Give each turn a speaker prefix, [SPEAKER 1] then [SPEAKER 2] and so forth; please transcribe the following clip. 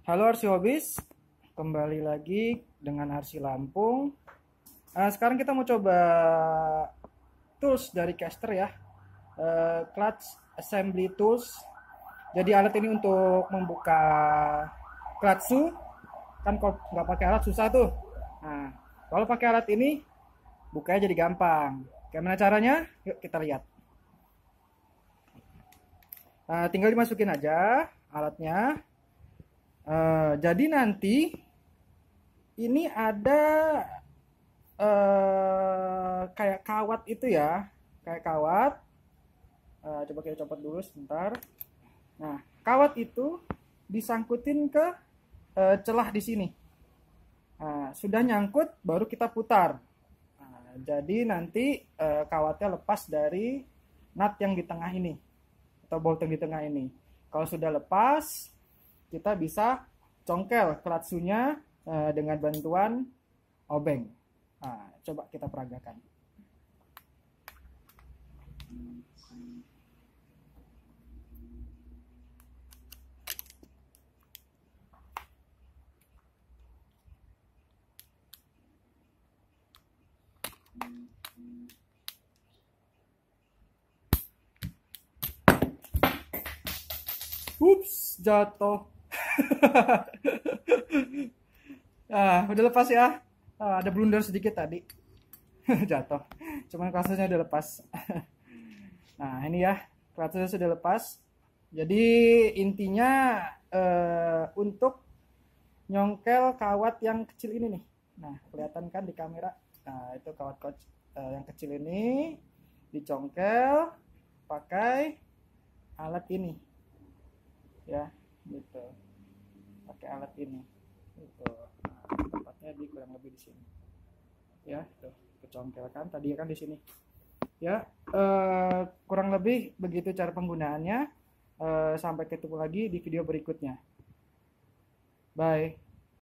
[SPEAKER 1] Halo Arsi Hobis, kembali lagi dengan Arsi Lampung. Sekarang kita mau coba tools dari Caster ya, clutch assembly tools. Jadi alat ini untuk membuka clutch shoe, kan kalau nggak pakai alat susah tuh. Nah, kalau pakai alat ini bukanya jadi gampang. Gimana caranya? Yuk kita lihat. Tinggal dimasukin aja alatnya. Jadi nanti ini ada kayak kawat itu ya, kayak kawat. Coba kita copot dulu sebentar. Nah, kawat itu disangkutin ke celah di sini. Sudah nyangkut, baru kita putar. Jadi nanti kawatnya lepas dari nut yang di tengah ini atau bolt yang di tengah ini. Kalau sudah lepas, kita bisa congkel clutch shoe-nya dengan bantuan obeng. Coba kita peragakan. Ups, jatuh. Udah lepas ya. Ada blunder sedikit tadi. Jatuh. Cuman kasusnya udah lepas. Nah, ini ya. Kasusnya sudah lepas. Jadi intinya untuk nyongkel kawat yang kecil ini nih. Nah, kelihatan kan di kamera. Nah, itu kawat coach yang kecil ini dicongkel pakai alat ini. Ya, gitu. Pakai alat ini. Gitu. Nah, tempatnya di kurang lebih di sini. Ya, tuh, kecongkel kan tadi kan di sini. Ya, kurang lebih begitu cara penggunaannya. Sampai ketemu lagi di video berikutnya. Bye.